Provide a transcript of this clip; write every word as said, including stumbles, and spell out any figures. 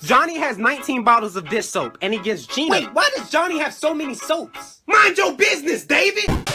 Johnny has nineteen bottles of dish soap, and he gives Gina... Wait, why does Johnny have so many soaps? Mind your business, David!